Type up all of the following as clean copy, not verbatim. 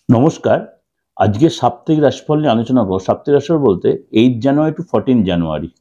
নমস্কার। আজকে সাপ্তাহিক রাশিফল নিয়ে আলোচনা করব। সাপ্তাহিক রাশিফল বলতে 8 জানুয়ারি টু 14 জানুয়ারি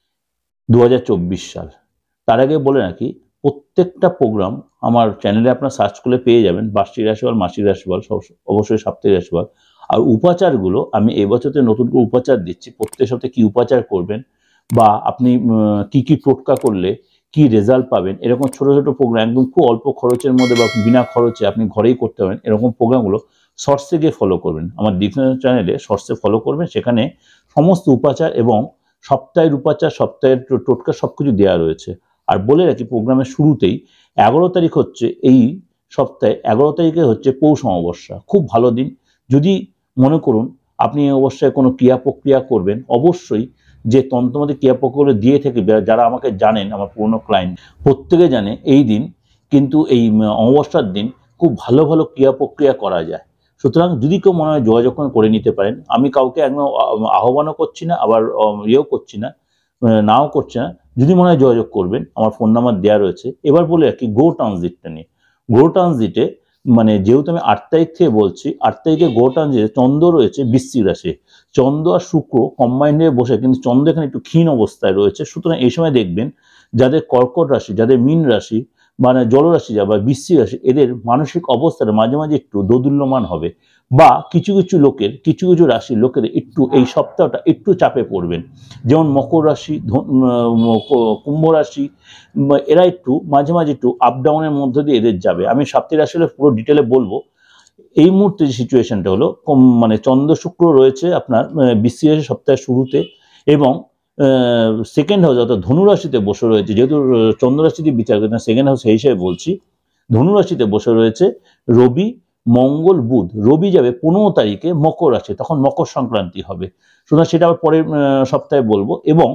2024 সাল। তার আগে বলে রাখি, প্রত্যেকটা প্রোগ্রাম আমার চ্যানেলে আপনারা সার্চ করলে পেয়ে যাবেন। বার্ষিক রাশিফল, মাসিক রাশিফল, অবশ্যই সাপ্তাহিক রাশিফল। আর উপাচারগুলো আমি এবছর নতুন করে উপাচার দিচ্ছি। প্রত্যেক সপ্তাহে কী উপাচার করবেন বা আপনি কী টোটকা করলে কি রেজাল্ট পাবেন, এরকম ছোট ছোট প্রোগ্রাম একদম খুব অল্প খরচের মধ্যে বা বিনা খরচে আপনি ঘরেই করতে পারেন, এরকম প্রোগ্রামগুলো শর্টসে গিয়ে ফলো করবেন। আমার ডিফারেন্ট চ্যানেলে শর্টসে ফলো করবেন, সেখানে সমস্ত উপাচার এবং সপ্তাহের উপাচার, সপ্তাহের টোটকা সব কিছু দেওয়া রয়েছে। আর বলে রাখি, প্রোগ্রামের শুরুতেই 11 তারিখ হচ্ছে, এই সপ্তাহে 11 তারিখে হচ্ছে পৌষ অমাবস্যা। খুব ভালো দিন। যদি মনে করুন আপনি অবশ্যই কোনো ক্রিয়া প্রক্রিয়া করবেন, অবশ্যই যে তন্ত্রমতে ক্রিয়া প্রক্রিয়াগুলো দিয়ে থেকে যারা আমাকে জানেন, আমার পুরনো ক্লায়েন্ট প্রত্যেকে জানে, এই দিন কিন্তু এই অমাবস্যার দিন খুব ভালো ভালো ক্রিয়া প্রক্রিয়া করা যায়। সুতরাং যদি কেউ মনে হয় যোগাযোগ করে নিতে পারেন। আমি কাউকে একদম আহ্বানও করছি না, আবার ইয়েও করছি না, নাও করছি না। যদি মনে হয় যোগাযোগ করবেন, আমার ফোন নাম্বার দেওয়া রয়েছে। এবার বলে রাখি গ্রহ ট্রানজিটটা নিয়ে। গ্রহ ট্রানজিটে মানে যেহেতু আমি 8 তারিখ থেকে বলছি, 8 তারিখে গ্রহ ট্রানজিটে চন্দ্র রয়েছে বৃশ্চিক রাশি। চন্দ্র আর শুক্র কম্বাইন্ড হয়ে বসে, কিন্তু চন্দ্র এখানে একটু ক্ষীণ অবস্থায় রয়েছে। সুতরাং এই সময় দেখবেন যাদের কর্কট রাশি, যাদের মীন রাশি মানে জলরাশি বা বৃশ্চিক রাশি, এদের মানসিক অবস্থাটা মাঝে মাঝে একটু দোদুল্যমান হবে, বা কিছু কিছু লোকের, কিছু কিছু রাশির লোকের একটু এই সপ্তাহটা একটু চাপে পড়বেন। যেমন মকর রাশি, কুম্ভ রাশি, এরা একটু মাঝে মাঝে একটু আপ ডাউনের মধ্য দিয়ে এদের যাবে। আমি সাপ্তাহিক রাশি পুরো ডিটেলে বলবো। এই মুহূর্তে যে সিচুয়েশনটা হলো, মানে চন্দ্র শুক্র রয়েছে আপনার বৃশ্চিক রাশি সপ্তাহের শুরুতে, এবং সেকেন্ড হাউস অর্থাৎ ধনুরাশিতে বসে রয়েছে। যেহেতু চন্দ্ররাশিতে বিচার করতে সেকেন্ড হাউস, সেই হিসেবে বলছি। ধনুরাশিতে বসে রয়েছে রবি, মঙ্গল, বুধ। রবি যাবে 15 তারিখে মকর রাশি, তখন মকর সংক্রান্তি হবে। সুতরাং সেটা আবার পরের সপ্তাহে বলবো। এবং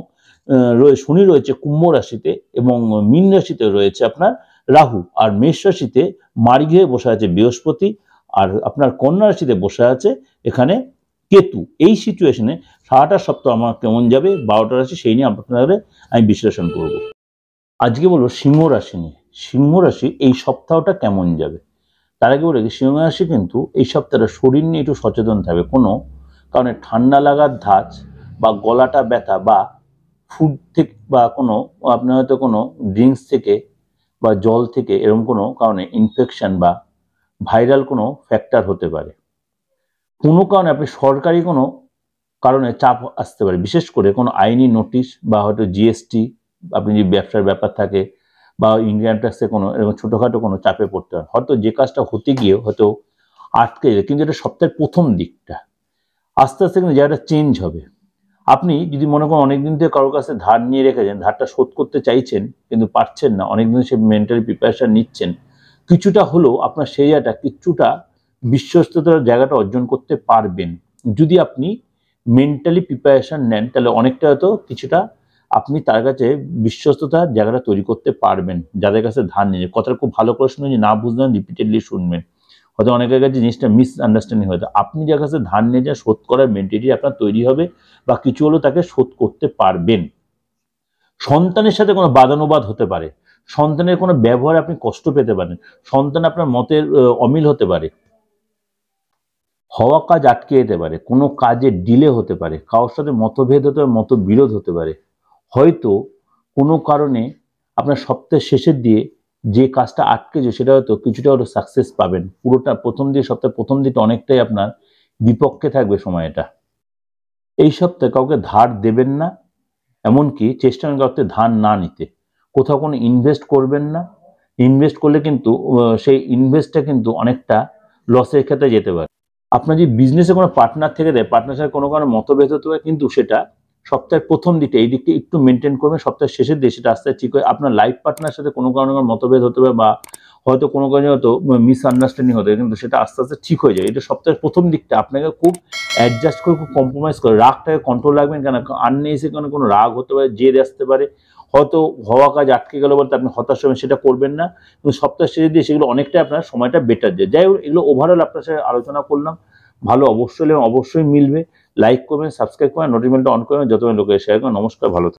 শনি রয়েছে কুম্ভ রাশিতে, এবং মীন রাশিতে রয়েছে আপনার রাহু, আর মেষ রাশিতে মার্গে বসে আছে বৃহস্পতি, আর আপনার কন্যা রাশিতে বসে আছে এখানে কেতু। এই সিচুয়েশনে সারাটা সপ্তাহ আমার কেমন যাবে, 12টা রাশি, সেই নিয়ে আপনাদের আমি বিশ্লেষণ করব। আজকে বলবো সিংহ রাশি নিয়ে। সিংহ রাশি এই সপ্তাহটা কেমন যাবে। তার আগে বলে, সিংহ রাশি কিন্তু এই সপ্তাহটা শরীর নিয়ে একটু সচেতন থাকবে। কোনো কারণে ঠান্ডা লাগার ধাঁচ বা গলাটা ব্যথা বা ফুড থেকে বা কোনো আপনার হয়তো কোনো ড্রিঙ্কস থেকে বা জল থেকে এরকম কোনো কারণে ইনফেকশন বা ভাইরাল কোনো ফ্যাক্টর হতে পারে। কোনো কারণে আপনি সরকারি কোনো কারণে চাপ আসতে পারে, বিশেষ করে কোনো আইনি নোটিশ বা হয়তো জিএসটি, আপনি যদি ব্যবসার ব্যাপার থাকে, বা ইনকাম ট্যাক্সে কোনো এরকম ছোটোখাটো কোনো চাপে পড়তে হয়। হয়তো যে কাজটা হতে গিয়ে হয়তো আটকে যায়, কিন্তু এটা সপ্তাহের প্রথম দিকটা। আস্তে আস্তে কিন্তু জায়গাটা চেঞ্জ হবে। আপনি যদি মনে করেন অনেকদিন থেকে কারোর কাছে ধার নিয়ে রেখেছেন, ধারটা শোধ করতে চাইছেন কিন্তু পারছেন না, অনেকদিন সে মেন্টালি প্রিপারেশন নিচ্ছেন, কিছুটা হলেও আপনার সেই জায়গাটা কিছুটা বিশ্বস্ততার জায়গাটা অর্জন করতে পারবেন। যদি আপনি মেন্টালি প্রিপারেশন নেন, তাহলে অনেকটা হয়তো কিছুটা আপনি তার কাছে বিশ্বস্ততার জায়গাটা তৈরি করতে পারবেন। যাদের কাছে ধার নিয়ে, কথাটা খুব ভালো করে শুনে, না বুঝলেন রিপিটেডলি শুনবেন। হয়তো অনেকের কাছে জিনিসটা মিসআন্ডারস্ট্যান্ডিং হয়তো। আপনি যার কাছে ধার নিয়ে যা শোধ করার মেন্টালিটি আপনার তৈরি হবে, বা কিছু হলেও তাকে শোধ করতে পারবেন। সন্তানের সাথে কোনো বাদানুবাদ হতে পারে, সন্তানের কোনো ব্যবহারে আপনি কষ্ট পেতে পারেন, সন্তান আপনার মতের অমিল হতে পারে, হওয়া কাজ আটকে যেতে পারে, কোনো কাজে ডিলে হতে পারে, কারোর সাথে মতভেদ হতে পারে, মতবিরোধ হতে পারে। হয়তো কোনো কারণে আপনার সপ্তাহের শেষের দিয়ে যে কাজটা আটকেছে সেটা হয়তো কিছুটা হয়তো সাকসেস পাবেন। পুরোটা প্রথম দিয়ে, সপ্তাহের প্রথম দিকটা অনেকটাই আপনার বিপক্ষে থাকবে সময়টা। এই সপ্তাহে কাউকে ধার দেবেন না, এমনকি চেষ্টা করতে ধার না নিতে। কোথাও কোনো ইনভেস্ট করবেন না। ইনভেস্ট করলে কিন্তু সেই ইনভেস্টটা কিন্তু অনেকটা লসের ক্ষেত্রে যেতে পারে। আপনার যদি বিজনেসে কোনো পার্টনার থেকে দেয়, পার্টনার সাথে কোনো কারণে মতভেদ হতে পারে, কিন্তু সেটা সপ্তাহের প্রথম দিকটা এই দিকটা একটু মেনটেন করবেন। সপ্তাহের শেষের দিকে সেটা আস্তে ঠিক হয়। আপনার লাইফ পার্টনার সাথে কোনো কারণে মতভেদ হতে পারে, বা হয়তো কোনো কারণে হয়তো মিসআন্ডারস্ট্যান্ডিং হতে পারে, কিন্তু সেটা আস্তে আস্তে ঠিক হয়ে যায়। এটা সপ্তাহের প্রথম দিকটা আপনাকে খুব অ্যাডজাস্ট করে, খুব কম্প্রোমাইজ করে, রাগটাকে কন্ট্রোল রাখবেন। কেন আননেসেসারি কোনো রাগ হতে পারে, জেদ আসতে পারে, হয়তো হওয়া কাজ আটকে গেল বলতে আপনি হতাশ হবেন, সেটা করবেন না। কিন্তু সপ্তাহের শেষে দিয়ে সেগুলো অনেকটাই আপনার সময়টা বেটার যায়। যাই হোক, এগুলো ওভারঅল আপনার সাথে আলোচনা করলাম। ভালো অবশ্যই অবশ্যই মিলবে। লাইক করবেন, সাবস্ক্রাইব করবেন, নোটিফিকেশনটা অন করবেন, যত লোকের শেয়ার করেন। নমস্কার, ভালো থাকবেন।